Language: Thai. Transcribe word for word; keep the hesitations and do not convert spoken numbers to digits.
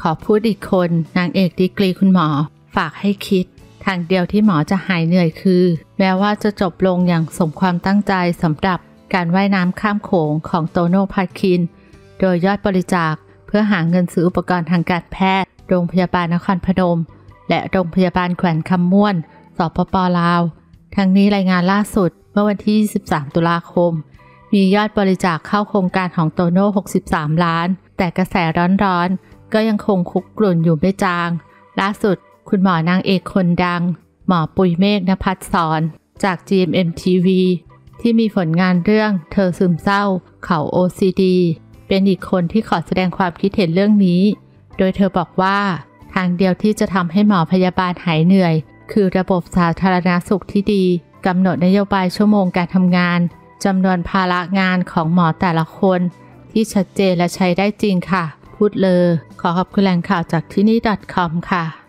ขอพูดอีกคนนางเอกดีกรีคุณหมอฝากให้คิดทางเดียวที่หมอจะหายเหนื่อยคือแม้ว่าจะจบลงอย่างสมความตั้งใจสำหรับการว่ายน้ำข้ามโขงของโตโน่พาคินโดยยอดบริจาคเพื่อหาเงินซื้ออุปกรณ์ทางการแพทย์โรงพยาบาลนครพนมและโรงพยาบาลแขวนคำม่วนสปป.ลาวทั้งนี้รายงานล่าสุดเมื่อวันที่ยี่สิบสามตุลาคมมียอดบริจาคเข้าโครงการของโตโน่หกสิบสามล้านแต่กระแสร้อนๆก็ยังคงคุกกรุ่นอยู่ไม่จางล่าสุดคุณหมอนางเอกคนดังหมอปุยเมฆ ณภัสสรจาก จี เอ็ม เอ็ม ที วี ที่มีผลงานเรื่องเธอซึมเศร้าเขา โอ ซี ดี เป็นอีกคนที่ขอแสดงความคิดเห็นเรื่องนี้โดยเธอบอกว่าทางเดียวที่จะทำให้หมอพยาบาลหายเหนื่อยคือระบบสาธารณสุขที่ดีกำหนดนโยบายชั่วโมงการทำงานจำนวนภาระงานของหมอแต่ละคนที่ชัดเจนและใช้ได้จริงค่ะพูดเลยขอขอบคุณแหล่งข่าวจากที่นี่ .com ค่ะ